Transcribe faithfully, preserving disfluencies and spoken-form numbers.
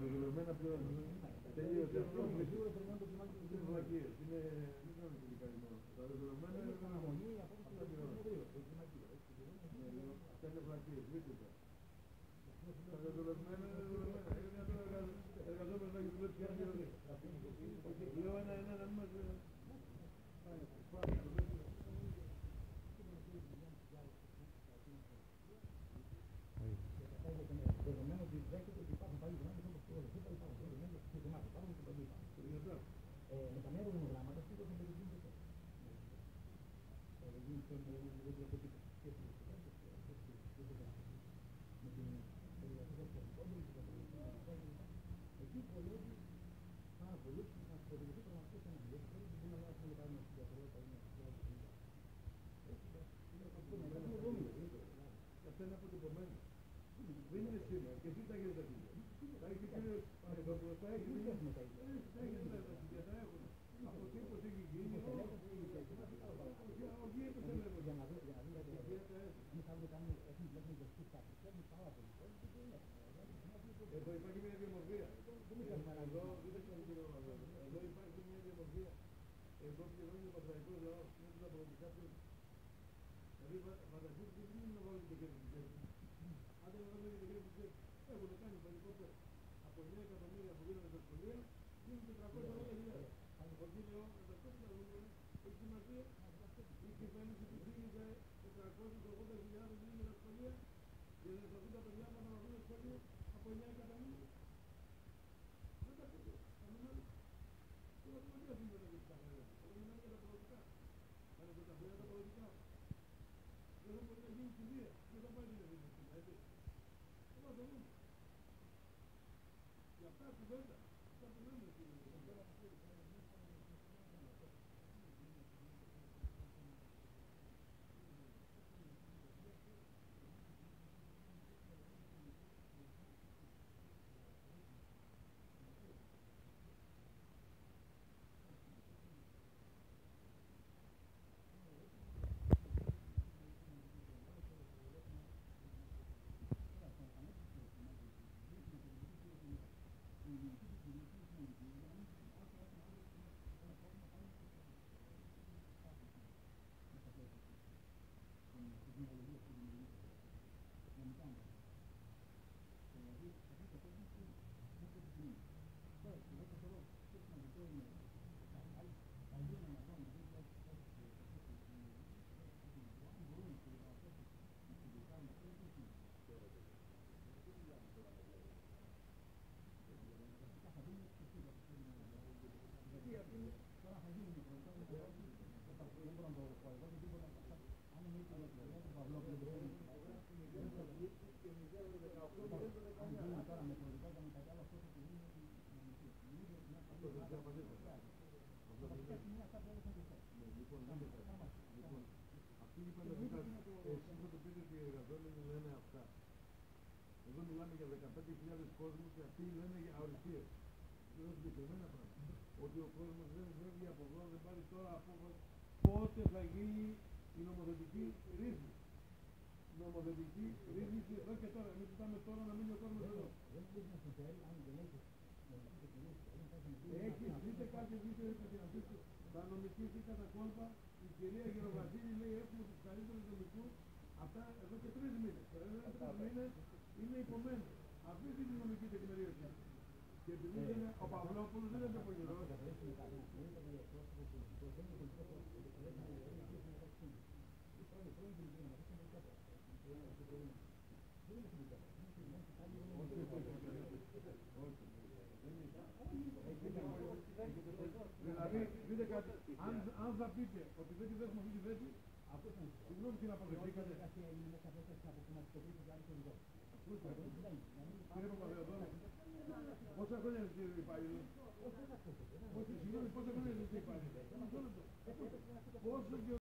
Δουλευμένα πλέον. Τελείωσε αυτό. Είναι βλακίες. Είναι... Δεν κάνουν τελικά ινό. Τα δουλευμένα είναι αναμονή από αυτά την ώρα. Αυτά είναι βλακίες. Δείτε τα. Τα δουλευμένα είναι δουλευμένα. Είναι μια τώρα εργαζόμενος να έχει δουλέψει και άλλη ώρα. Λέω ένα-ένα να μην μας... Δεδομένου ότι δέχεται ότι υπάρχουν πάλι δυνάμεις όπως το ΟΔΕΣΥΠΑ, υπάρχουν δεδομένου ότι υπάρχουν υπάρχουν και παντού υπάρχουν. Με τα νέα οργανογράμματα σίγουρα θα περιορίζουν το γίνεται δεν βλέπω τίποτα σχέση με το με την εργασία των κόντρων και τα πολιτικά. Εκεί βολεύει πάρα πολύ να προηγηθεί πραγματικά σε έναν ιδιαίτερο δεν μπορούμε να έχουμε πάρει μια συγκεκριμένη παράδειγμα αυτά είναι αποτυπωμένα. Δεν είναι σήμερα και εσύ τα έχετε τα ίδια. Τα έχει πει ο Παναγιώτος, τα έχει πει. Τα έχετε τα ίδια, τα έχουν. Από τύπος έχει γίνει. Όχι, έπαιξε έλεγχο. Για να δει, για να δει, εμείς θα κάνουμε, έχουμε βλέπουμε και αυτούς κάποιους, έχουμε πάρα πολύ. Εδώ υπάρχει μια διαμορφία. Εδώ, δείτε κάτι κύριο Μαδόν. Εδώ υπάρχει μια διαμορφία. Εδώ πληρώνει ο πατραϊκός λαός. Είναι τα προοπτικά του. Δηλαδή, φανταστείτε τι είναι να βάλουν το χέρι του χέρι. Άντε να βάλουν το χέρι του χέρι. Έχουν κάνει πανικό πέρα. Από εννιά εκατομμύρια που γίνανε στα σχολεία, γίνουν τετρακόσια δέκα χιλιάδες. Ότι είναι ο μεταξύ να δούμε, έχει σημασία. Η κυβέρνηση του ΣΥΡΙΖΑ τετρακόσιες ογδόντα χιλιάδες γίνουν στα σχολεία και δεν θα δουν τα παιδιά μας να μαθούν σχολείο από εννιά εκατομμύρια. Δεν τα ακούτε. Θα μιλάμε. Τώρα δεν μπορεί να δούμε να δείτε τα παιδιά. Τώρα μιλάμε για τα πολιτικά. Θα είναι τα παιδιά τα πολιτικά. Δεν θα μπορεί να γίνει κηδεία. Δεν θα πάει την ευθύνη στην έτσι. Όλα το δούμε. Για αυτά κουβέντα. Αυτά που λέμε στην εδώ μιλάμε για δεκαπέντε χιλιάδες κόσμους και αυτοί λένε για αοριστείες. Είναι συγκεκριμένα πράγματα. Ότι ο κόσμος δεν φεύγει από εδώ, δεν πάρει τώρα απόφαση πότε θα γίνει η νομοθετική ρύθμιση. Νομοθετική ρύθμιση εδώ και τώρα. Εμείς κοιτάμε τώρα να μείνει ο κόσμος εδώ. Έχει, δείτε κάτι, δείτε κάτι. Τα νομικήσει κατά κόλπα. Η κυρία Γεροβασίλη λέει έχουμε τους καλύτερους νομικούς. Αυτά εδώ και τρεις μήνες. Τρεις μήνες είναι υπομένοι. Αυτή είναι η νομική τεκμηρίωση. Και επειδή είναι ο Παυλόπουλος δεν είναι απογειός. Δηλαδή, δείτε κάτι, αν, αν θα πείτε ότι δεν τη δέχουμε αυτή τη θέση, συγγνώμη την αποδεχτήκατε. Κύριε Παπαδεοδόρου, πόσα χρόνια είστε υπάλληλοι? Συγγνώμη, πόσα χρόνια είστε υπάλληλοι? Πόσο